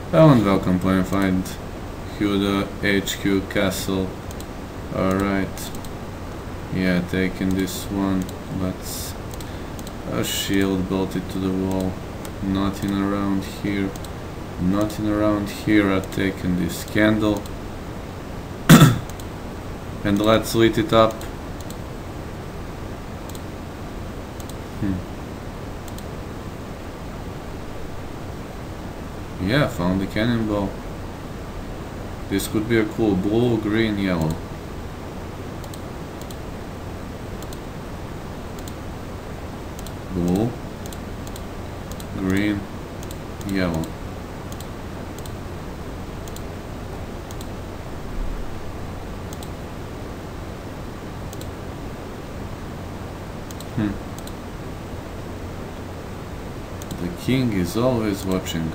Hello and welcome, plan find Huda HQ castle. Alright. Yeah, taking this one. Let's a shield bolted to the wall. Nothing around here. Nothing around here. I've taken this candle. And let's lit it up. Yeah, found the cannonball. This could be a cool blue, green, yellow. Blue, green, yellow. The king is always watching.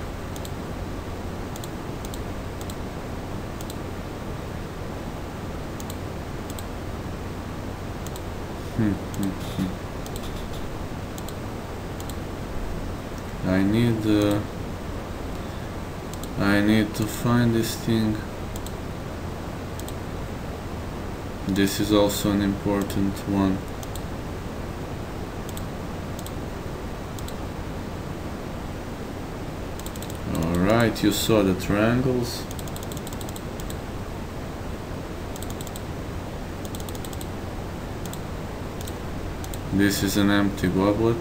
I need to find this thing. This is also an important one. Alright, you saw the triangles. This is an empty goblet.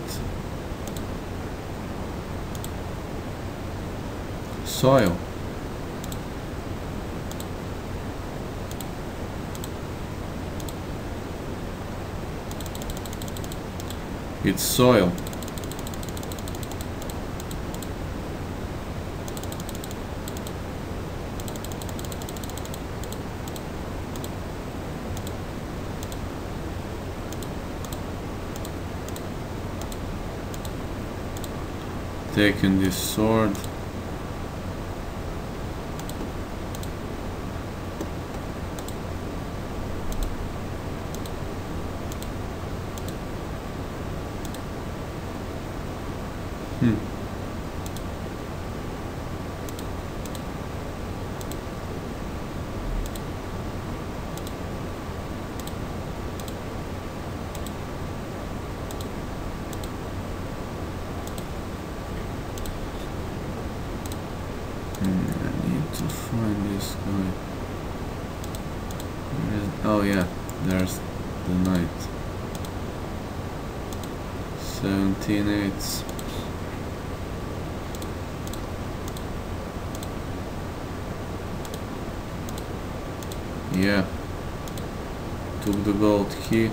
Soil. It's soil. Taking this sword. I need to find this guy. Oh yeah, there's the knight. 17/8. Yeah. Took the gold key.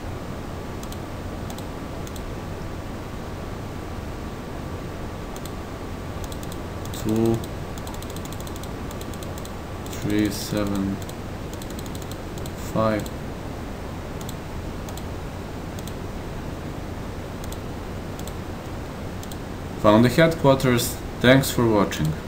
Two, 3, 7, 5. Found the headquarters. Thanks for watching.